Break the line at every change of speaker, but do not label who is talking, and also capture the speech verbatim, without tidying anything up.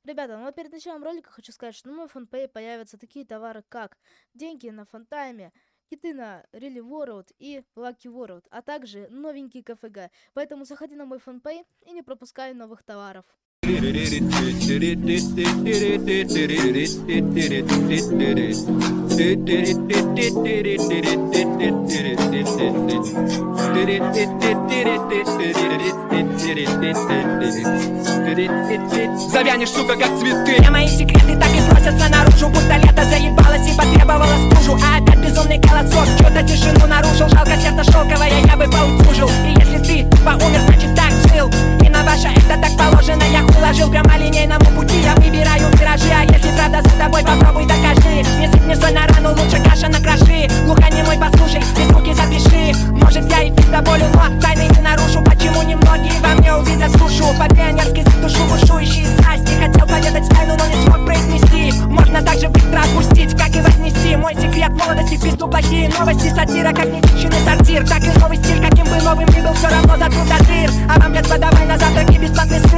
Ребята, ну а перед началом ролика хочу сказать, что на моем фанпее появятся такие товары, как деньги на фантайме, киты на Really World и Lucky World, а также новенький КФГ. Поэтому заходи на мой фанпей и не пропускай новых товаров.
Завянешь, сука, как цветы. Я мои секреты так и просятся наружу, будто лето заебалась и потребовала стужу. А опять безумный колосок, что-то тишину нарушил. Жалко, сердце шелковое, я бы поутюжил. И если ты поумер, значит так жил. И на ваше это так положено, я уложил прямолинейному пути. Я выбираю миражи, а если правда за тобой, попробуй докажи. Не сыпни соль на рану, лучше каша на кроши. Глухонемой послушай, все звуки запиши. Может я и фиг доволю, но тайны не нарушу. Почему немногие во мне увидят душу? По-пионерски за душу бушующий страсти. Хотел поведать тайну, но не смог произнести. Можно так же быстро отпустить, как и вознести. Мой секрет молодости, в пизду плохие новости. Сатира, как нечищенный сортир. Так и новый стиль, каким бы новым ни был, все равно затрут от дыр. А вам, блядь, подавай на завтраки бесплатный